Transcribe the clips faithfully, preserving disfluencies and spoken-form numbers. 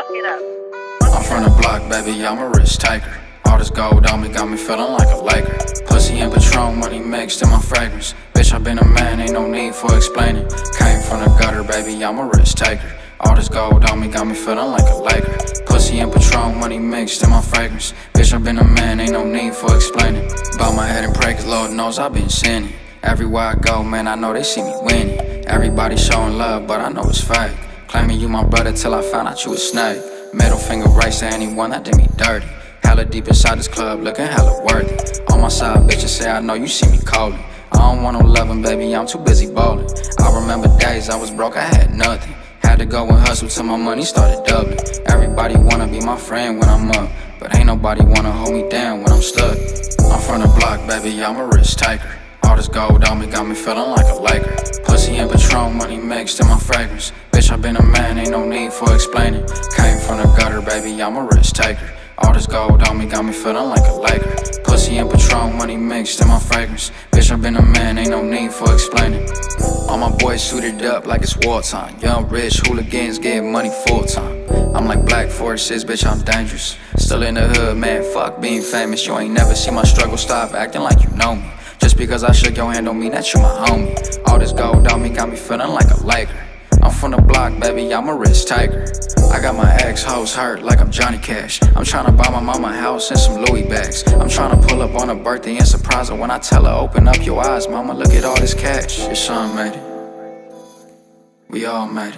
Fuck it up. I'm from the block, baby, I'm a risk taker. All this gold on me got me feeling like a Laker. Pussy and Patron, money mixed in my fragrance. Bitch, I been a man, ain't no need for explaining. Came from the gutter, baby, I'm a risk taker. All this gold on me got me feeling like a Laker. Pussy and Patron, money mixed in my fragrance. Bitch, I been a man, ain't no need for explaining. Bow my head and pray, cause Lord knows I been sinning. Everywhere I go, man, I know they see me winning. Everybody showing love, but I know it's fake. Claiming you my brother till I found out you a snake. Middle finger race to anyone that did me dirty. Hella deep inside this club, looking hella worthy. On my side, bitches say I know you see me coldly. I don't want no loving, baby, I'm too busy bowling. I remember days I was broke, I had nothing. Had to go and hustle till my money started doubling. Everybody wanna be my friend when I'm up, but ain't nobody wanna hold me down when I'm stuck. I'm from the block, baby, I'm a risk taker. All this gold on me got me feeling like a Laker. Pussy and Patron, money mixed in my fragrance. Bitch, I been a man, ain't no need for explaining. Came from the gutter, baby, I'm a risk taker. All this gold on me got me feeling like a Laker. Pussy and Patron, money mixed in my fragrance. Bitch, I been a man, ain't no need for explaining. All my boys suited up like it's wartime. Young, rich, hooligans getting money full time. I'm like Black Forces, bitch, I'm dangerous. Still in the hood, man, fuck being famous. You ain't never see my struggle, stop acting like you know me. Just because I shook your hand don't mean that you my homie. All this gold on me got me feeling like a Laker. I'm from the block, baby, I'm a risk taker. I got my ex-hoes hurt like I'm Johnny Cash. I'm tryna buy my mama a house and some Louis bags. I'm tryna pull up on her birthday and surprise her when I tell her, open up your eyes, mama, look at all this cash. Your son made it. We all made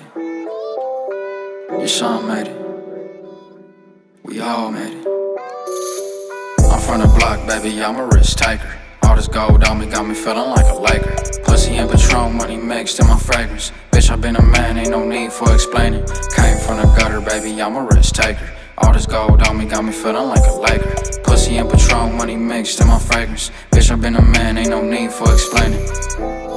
it. Your son made it. We all made it. I'm from the block, baby, I'm a risk taker. All this gold on me got me feeling like a Laker. Pussy and Patron, money mixed in my fragrance. Bitch, I been a man, ain't no need for explaining. Came from the gutter, baby, I'm a risk taker. All this gold on me got me feeling like a Laker. Pussy and Patron, money mixed in my fragrance. Bitch, I been a man, ain't no need for explaining.